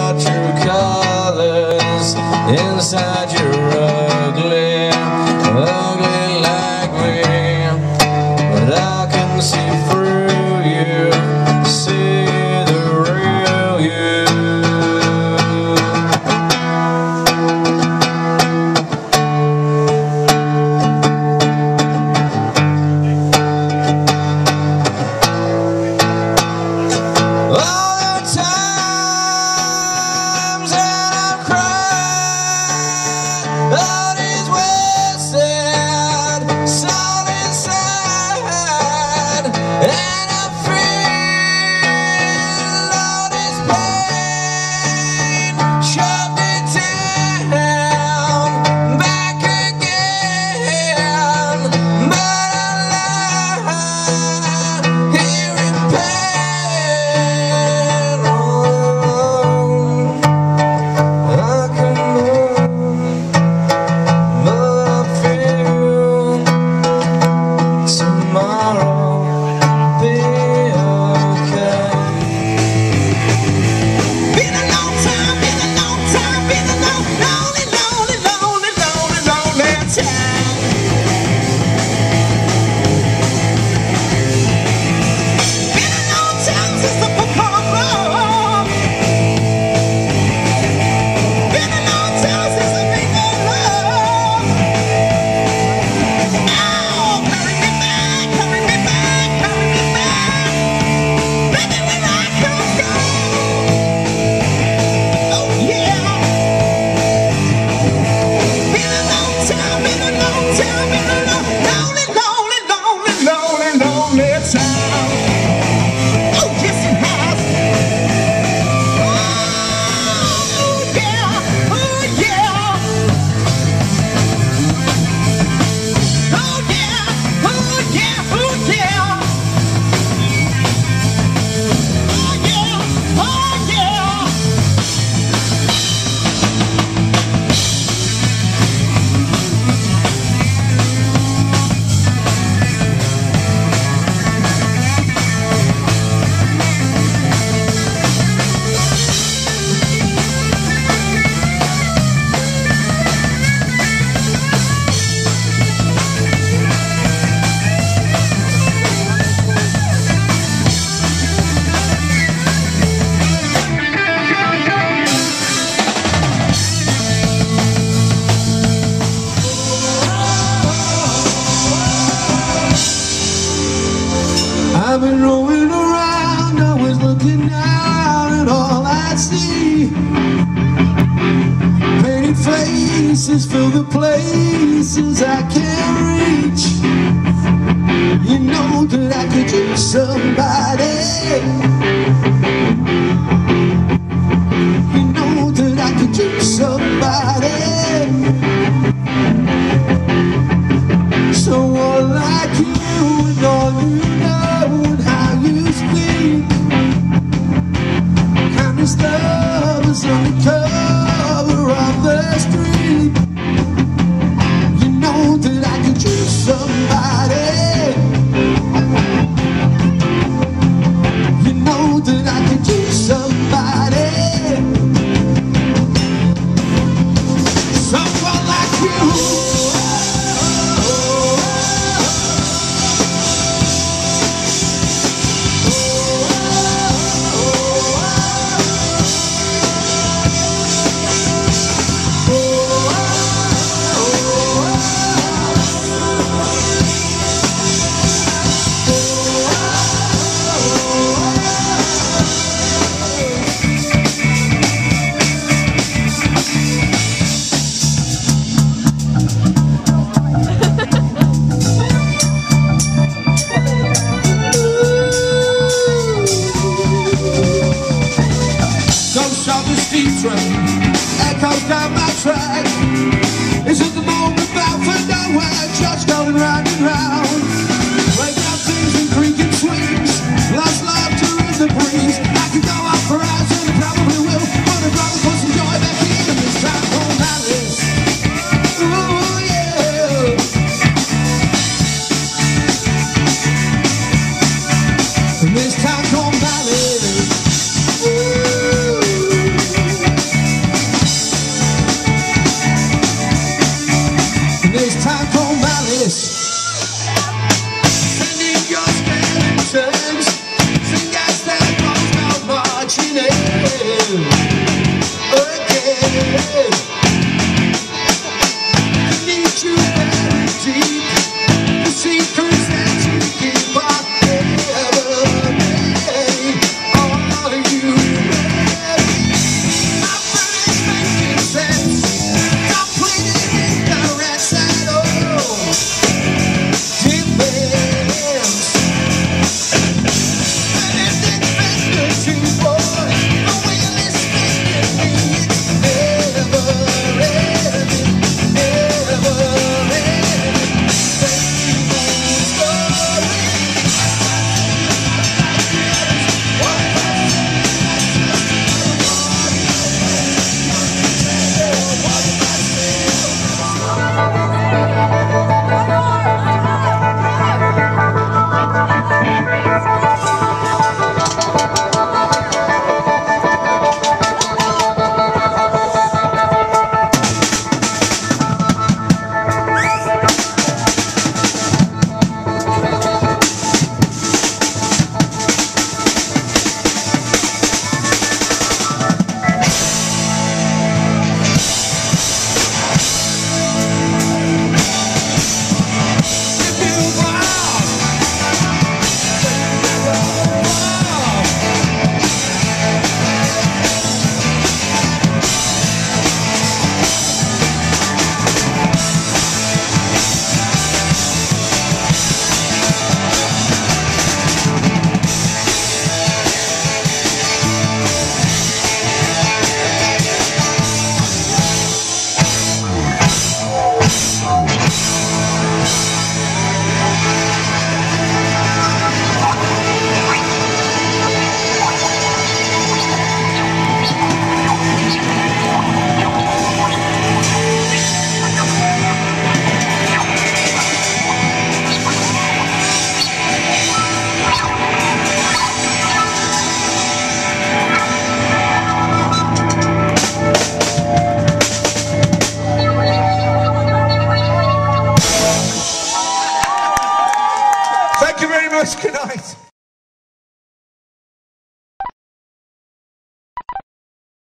your true colors inside your ugly, ugly like me. But I can see through you, see the real you. All the times that I've cried, all these wasted, soul inside, and I feel all this pain, shoved it down, back again, but I lie here in pain. I can move, but I feel tomorrow be okay. Been a long time, been a long time, been a long, lonely, lonely, lonely, lonely, lonely time. Been a long time since I performed. Been a long time since I made no love. Oh, carry me back, carry me back, carry me back. Baby, where I come from. Oh yeah. Been a long time, been a long time, been a long, lonely, lonely, lonely, lonely, lonely time. Oh yes it has. Oh yeah, oh yeah. Oh yeah, oh yeah, oh yeah. Oh yeah, oh yeah. I've been rolling around, always looking out at all I see. Painted faces fill the places I can't reach. You know that I could use somebody. You know that I could use somebody. Someone like you and all you know and how you speak. Kind of stuff is on the cover of the street. You know that I could choose somebody. You know that I could choose somebody. Someone like you. Echoes down my track. Is it the moment bound for nowhere? Just going round and round. Playground sings and creaking swings. Lost laughter in the breeze.